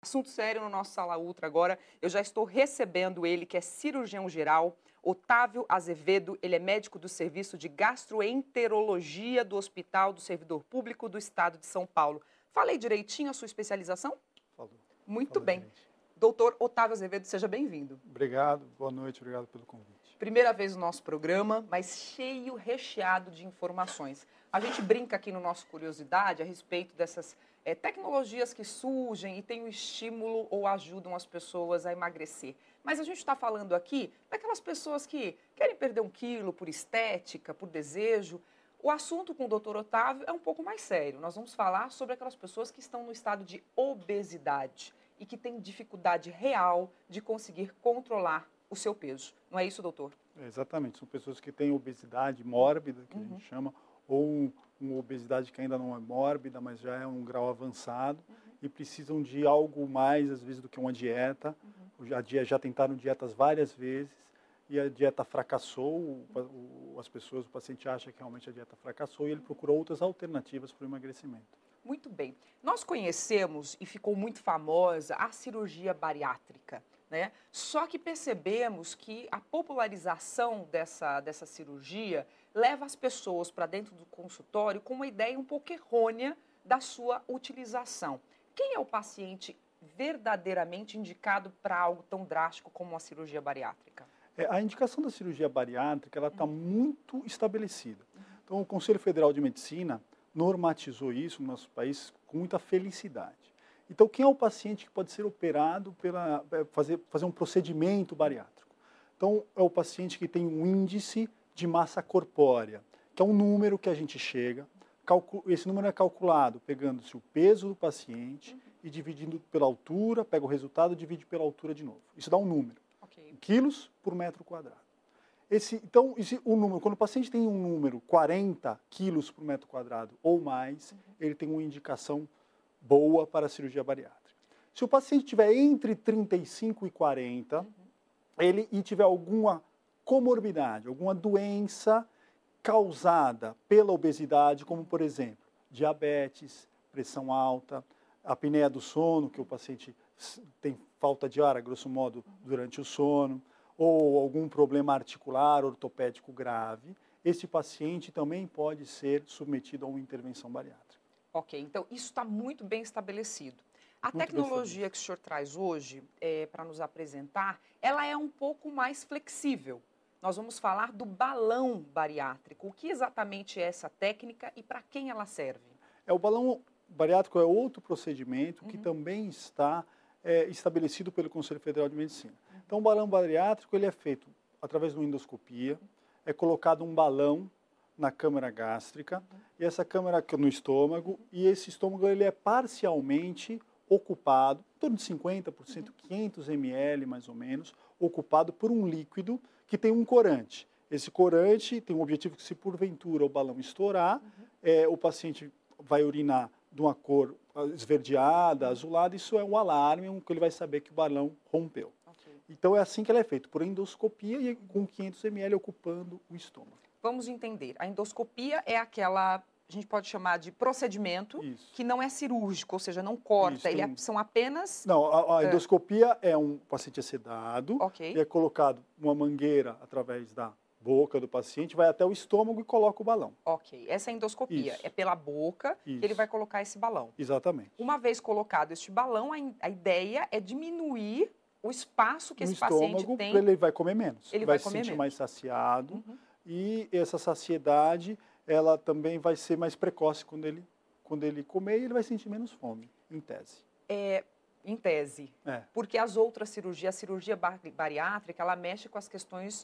Assunto sério no nosso Sala Ultra agora. Eu já estou recebendo ele, que é cirurgião geral, Otávio Azevedo. Ele é médico do Serviço de Gastroenterologia do Hospital do Servidor Público do Estado de São Paulo. Falei direitinho a sua especialização? Falou. Muito bem. Direitinho. Doutor Otávio Azevedo, seja bem-vindo. Obrigado, boa noite, obrigado pelo convite. Primeira vez no nosso programa, mas cheio, recheado de informações. A gente brinca aqui no nosso Curiosidade a respeito dessas tecnologias que surgem e têm um estímulo ou ajudam as pessoas a emagrecer. Mas a gente está falando aqui daquelas pessoas que querem perder 1 quilo por estética, por desejo. O assunto com o doutor Otávio é um pouco mais sério. Nós vamos falar sobre aquelas pessoas que estão no estado de obesidade e que têm dificuldade real de conseguir controlar o seu peso. Não é isso, doutor? Exatamente, são pessoas que têm obesidade mórbida, que a gente chama, ou uma obesidade que ainda não é mórbida, mas já é um grau avançado, e precisam de algo mais, às vezes, do que uma dieta. Já tentaram dietas várias vezes, e a dieta fracassou, o paciente acha que realmente a dieta fracassou, e ele procura outras alternativas para o emagrecimento. Muito bem. Nós conhecemos, e ficou muito famosa, a cirurgia bariátrica, né? Só que percebemos que a popularização dessa cirurgia leva as pessoas para dentro do consultório com uma ideia um pouco errônea da sua utilização. Quem é o paciente verdadeiramente indicado para algo tão drástico como a cirurgia bariátrica? A indicação da cirurgia bariátrica está muito estabelecida. Então, o Conselho Federal de Medicina normatizou isso no nosso país com muita felicidade. Então, quem é o paciente que pode ser operado fazer um procedimento bariátrico? Então, é o paciente que tem um índice de massa corpórea, que é um número que a gente chega. Esse número é calculado pegando-se o peso do paciente e dividindo pela altura, pega o resultado e divide pela altura de novo. Isso dá um número, quilos por metro quadrado. O número, quando o paciente tem um número 40 quilos por metro quadrado ou mais, ele tem uma indicação boa para a cirurgia bariátrica. Se o paciente tiver entre 35 e 40, e tiver alguma comorbidade, alguma doença causada pela obesidade, como, por exemplo, diabetes, pressão alta, apneia do sono, que o paciente tem falta de ar, a grosso modo, durante o sono, ou algum problema articular, ortopédico grave, esse paciente também pode ser submetido a uma intervenção bariátrica. Ok, então isso está muito bem estabelecido. A tecnologia que o senhor traz hoje para nos apresentar, ela é um pouco mais flexível. Nós vamos falar do balão bariátrico. O que exatamente é essa técnica e para quem ela serve? O balão bariátrico é outro procedimento que também está estabelecido pelo Conselho Federal de Medicina. Então, o balão bariátrico ele é feito através de uma endoscopia, é colocado um balão na câmara gástrica, e essa câmara no estômago, e esse estômago ele é parcialmente ocupado, em torno de 50%, 500 ml mais ou menos, ocupado por um líquido que tem um corante. Esse corante tem o objetivo que, se porventura o balão estourar, o paciente vai urinar de uma cor esverdeada, azulada, isso é um alarme, que ele vai saber que o balão rompeu. Então é assim que ela é feita, por endoscopia e com 500 ml ocupando o estômago. Vamos entender, a endoscopia é aquela, a gente pode chamar de procedimento, que não é cirúrgico, ou seja, não corta, são apenas... Não, a endoscopia é um paciente sedado, e é colocado uma mangueira através da boca do paciente, vai até o estômago e coloca o balão. Ok, essa é a endoscopia, é pela boca que ele vai colocar esse balão. Exatamente. Uma vez colocado este balão, a ideia é diminuir o espaço que esse paciente tem. Ele vai comer menos. Ele vai se sentir mais saciado, e essa saciedade, ela também vai ser mais precoce quando ele comer, e ele vai sentir menos fome, em tese. Em tese. Porque as outras cirurgias, a cirurgia bariátrica, ela mexe com as questões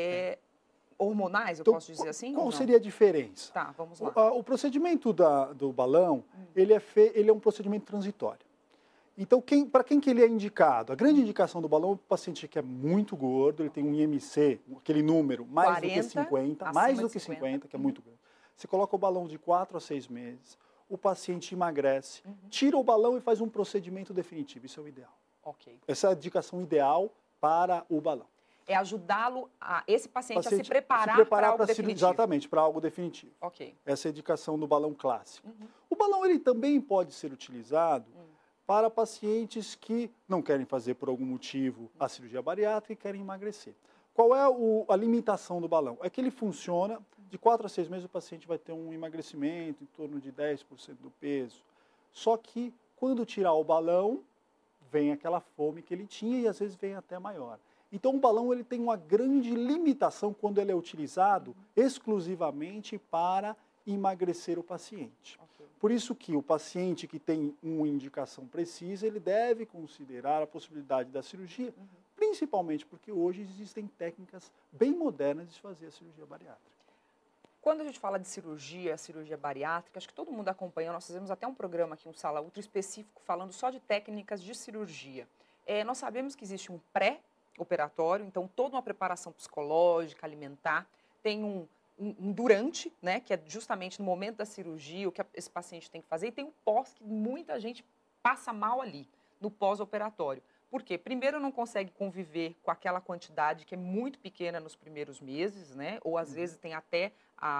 hormonais, eu posso dizer assim? Qual seria a diferença? Tá, vamos lá. O procedimento do balão, ele é um procedimento transitório. Então, para quem que ele é indicado? A grande indicação do balão é o paciente que é muito gordo, ele tem um IMC, aquele número, mais 40, do que 50, mais do que 50, que é muito grande. Você coloca o balão de 4 a 6 meses, o paciente emagrece, tira o balão e faz um procedimento definitivo. Isso é o ideal. Essa é a indicação ideal para o balão. É ajudá-lo, esse paciente a se preparar para algo definitivo. Exatamente, para algo definitivo. Essa é a indicação do balão clássico. O balão ele também pode ser utilizado para pacientes que não querem fazer por algum motivo a cirurgia bariátrica e querem emagrecer. Qual é a limitação do balão? É que ele funciona, de 4 a 6 meses o paciente vai ter um emagrecimento em torno de 10% do peso. Só que quando tirar o balão, vem aquela fome que ele tinha e às vezes vem até maior. Então o balão ele tem uma grande limitação quando ele é utilizado exclusivamente para emagrecer o paciente. Por isso que o paciente que tem uma indicação precisa, ele deve considerar a possibilidade da cirurgia, principalmente porque hoje existem técnicas bem modernas de fazer a cirurgia bariátrica. Quando a gente fala de cirurgia bariátrica, acho que todo mundo acompanha, nós fizemos até um programa aqui, um Sala Ultra específico, falando só de técnicas de cirurgia. Nós sabemos que existe um pré-operatório, então toda uma preparação psicológica, alimentar, tem um durante, né, que é justamente no momento da cirurgia, o que esse paciente tem que fazer, e tem um pós, que muita gente passa mal ali, no pós-operatório. Por quê? Primeiro, não consegue conviver com aquela quantidade que é muito pequena nos primeiros meses, né? Ou às vezes tem até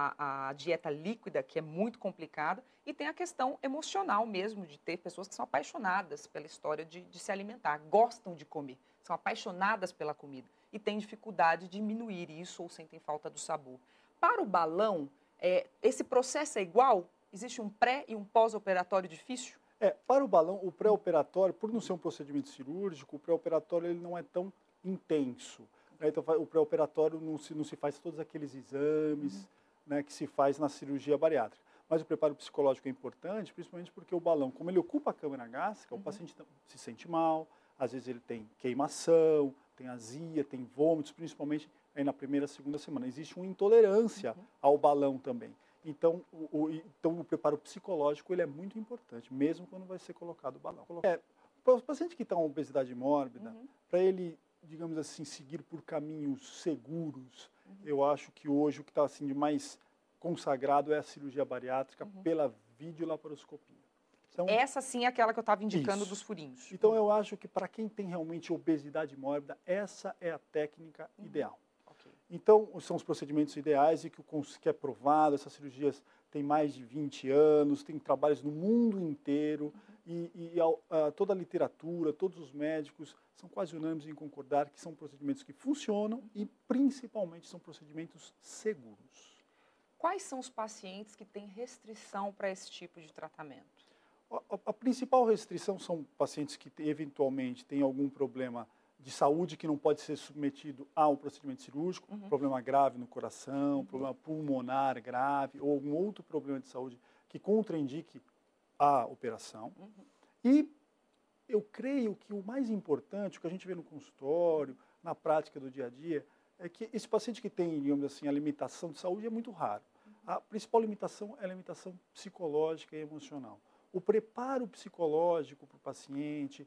a dieta líquida, que é muito complicada, e tem a questão emocional mesmo, de ter pessoas que são apaixonadas pela história de se alimentar, gostam de comer, são apaixonadas pela comida, e têm dificuldade de diminuir isso ou sentem falta do sabor. Para o balão, esse processo é igual? Existe um pré e um pós-operatório difícil? Para o balão, o pré-operatório, por não ser um procedimento cirúrgico, o pré-operatório ele não é tão intenso. Né? Então, o pré-operatório não se faz todos aqueles exames né, que se faz na cirurgia bariátrica. Mas o preparo psicológico é importante, principalmente porque o balão, como ele ocupa a câmara gástrica, o paciente se sente mal, às vezes ele tem queimação, tem azia, tem vômitos, principalmente aí na primeira, segunda semana. Existe uma intolerância ao balão também. Então o preparo psicológico ele é muito importante, mesmo quando vai ser colocado o balão. Para o paciente que está com obesidade mórbida, para ele, digamos assim, seguir por caminhos seguros, eu acho que hoje o que está assim, de mais consagrado é a cirurgia bariátrica pela videolaparoscopia. Então, essa sim é aquela que eu estava indicando dos furinhos. Então eu acho que para quem tem realmente obesidade mórbida, essa é a técnica ideal. Então, são os procedimentos ideais e que é provado, essas cirurgias têm mais de 20 anos, tem trabalhos no mundo inteiro toda a literatura, todos os médicos são quase unânimes em concordar que são procedimentos que funcionam e principalmente são procedimentos seguros. Quais são os pacientes que têm restrição para esse tipo de tratamento? A principal restrição são pacientes que eventualmente têm algum problema de saúde que não pode ser submetido a um procedimento cirúrgico, problema grave no coração, problema pulmonar grave ou algum outro problema de saúde que contraindique a operação. E eu creio que o mais importante, o que a gente vê no consultório, na prática do dia a dia, é que esse paciente que tem, digamos assim, a limitação de saúde é muito raro. A principal limitação é a limitação psicológica e emocional. O preparo psicológico para o paciente,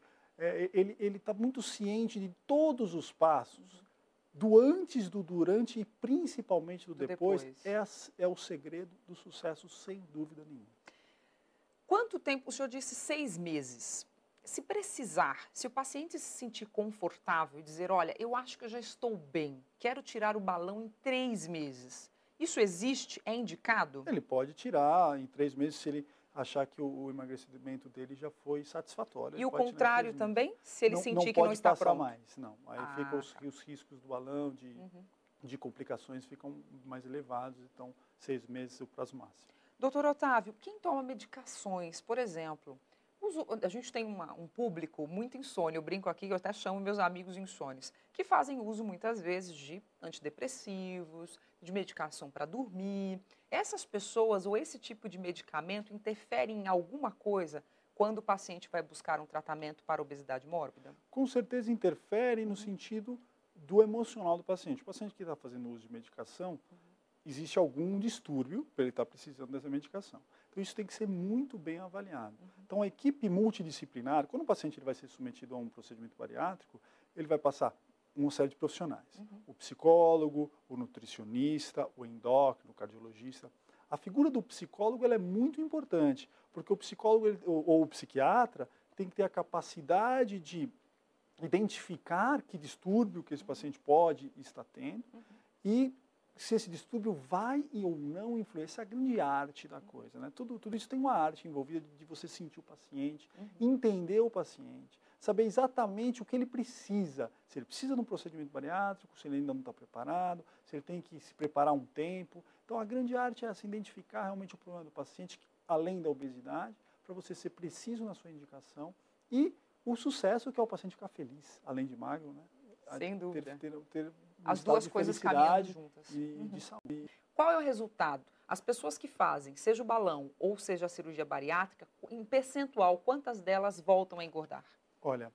ele está muito ciente de todos os passos, do antes, do durante e principalmente do depois. É o segredo do sucesso, sem dúvida nenhuma. Quanto tempo? O senhor disse 6 meses. Se precisar, se o paciente se sentir confortável e dizer, olha, eu acho que eu já estou bem, quero tirar o balão em 3 meses, isso existe? É indicado? Ele pode tirar em 3 meses se ele achar que o emagrecimento dele já foi satisfatório. E o contrário também? Se ele sentir que não está pronto? Não pode passar mais, não. Aí ficam os riscos do balão, de complicações ficam mais elevados, então 6 meses é o prazo máximo. Doutor Otávio, quem toma medicações, por exemplo, a gente tem um público muito insônia, eu brinco aqui, eu até chamo meus amigos insônios, que fazem uso muitas vezes de antidepressivos, de medicação para dormir. Essas pessoas ou esse tipo de medicamento interferem em alguma coisa quando o paciente vai buscar um tratamento para obesidade mórbida? Com certeza interfere no sentido do emocional do paciente. O paciente que está fazendo uso de medicação, existe algum distúrbio para ele estar precisando dessa medicação. Então, isso tem que ser muito bem avaliado. Então, a equipe multidisciplinar, quando o paciente ele vai ser submetido a um procedimento bariátrico, ele vai passar uma série de profissionais. O psicólogo, o nutricionista, o endócrino, o cardiologista. A figura do psicólogo ela é muito importante, porque o psicólogo ou o psiquiatra tem que ter a capacidade de identificar que distúrbio que esse paciente pode estar tendo e se esse distúrbio vai ou não influir. Essa é a grande arte da coisa, né? Tudo isso tem uma arte envolvida de você sentir o paciente, entender o paciente, saber exatamente o que ele precisa. Se ele precisa de um procedimento bariátrico, se ele ainda não está preparado, se ele tem que se preparar um tempo. Então, a grande arte é assim, identificar realmente o problema do paciente, além da obesidade, para você ser preciso na sua indicação e o sucesso que é o paciente ficar feliz, além de magro, né? Sem dúvida. Ter As duas coisas caminhando juntas. E de saúde. Qual é o resultado? As pessoas que fazem, seja o balão ou seja a cirurgia bariátrica, em percentual, quantas delas voltam a engordar? Olha,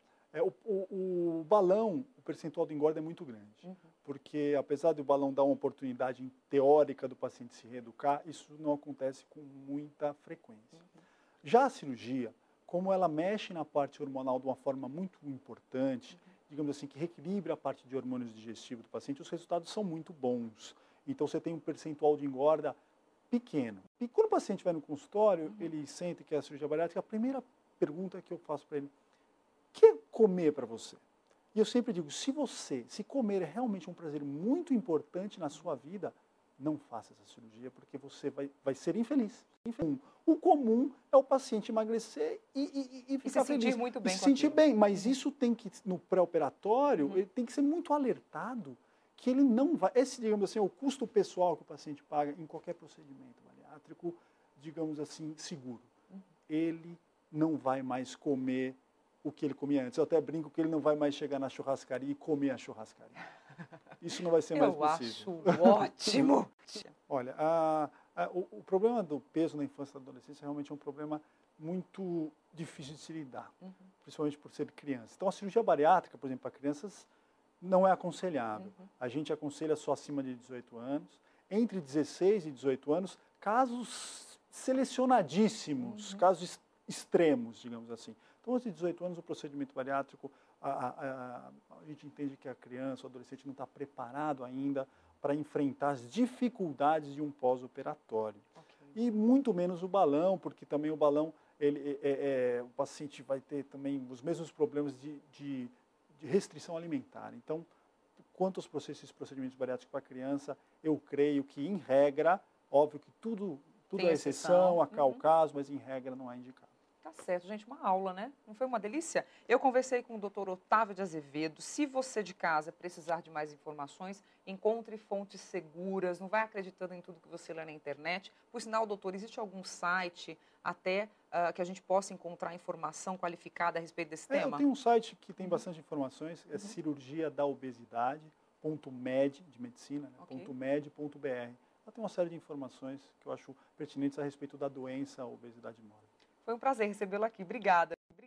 o balão, o percentual de engorda é muito grande, porque apesar do balão dar uma oportunidade teórica do paciente se reeducar, isso não acontece com muita frequência. Já a cirurgia, como ela mexe na parte hormonal de uma forma muito importante, digamos assim, que reequilibra a parte de hormônios digestivos do paciente, os resultados são muito bons. Então, você tem um percentual de engorda pequeno. E quando o paciente vai no consultório, ele sente que é a cirurgia bariátrica, a primeira pergunta que eu faço para ele, o que é comer para você? E eu sempre digo, se comer é realmente um prazer muito importante na sua vida, não faça essa cirurgia, porque você vai ser infeliz. O comum é o paciente emagrecer e ficar se sentir feliz. muito bem se com sentir aquilo. bem, mas isso tem que, no pré-operatório, ele tem que ser muito alertado que ele não vai... Esse, digamos assim, é o custo pessoal que o paciente paga em qualquer procedimento bariátrico, digamos assim, seguro. Ele não vai mais comer o que ele comia antes. Eu até brinco que ele não vai mais chegar na churrascaria e comer a churrascaria. Isso não vai ser mais possível. Eu acho ótimo! Olha, o problema do peso na infância e na adolescência realmente é um problema muito difícil de se lidar, principalmente por ser criança. Então, a cirurgia bariátrica, por exemplo, para crianças, não é aconselhável. A gente aconselha só acima de 18 anos. Entre 16 e 18 anos, casos selecionadíssimos, casos extremos, digamos assim. Então, antes de 18 anos, o procedimento bariátrico, a gente entende que a criança, o adolescente não está preparado ainda para enfrentar as dificuldades de um pós-operatório. E muito menos o balão, porque também o balão, o paciente vai ter também os mesmos problemas de restrição alimentar. Então, quanto aos procedimentos bariátricos para criança, eu creio que, em regra, óbvio que tudo é exceção, há o caso, mas em regra não é indicado. Tá certo, gente, uma aula, né? Não foi uma delícia? Eu conversei com o Dr. Otávio de Azevedo. Se você de casa precisar de mais informações, encontre fontes seguras, não vai acreditando em tudo que você lê na internet. Por sinal, doutor, existe algum site até que a gente possa encontrar informação qualificada a respeito desse tema? Tem um site que tem bastante informações, é cirurgiadaobesidade.med, de medicina, né? .med.br. Lá tem uma série de informações que eu acho pertinentes a respeito da doença, a obesidade mórbida. Foi um prazer recebê-lo aqui. Obrigada.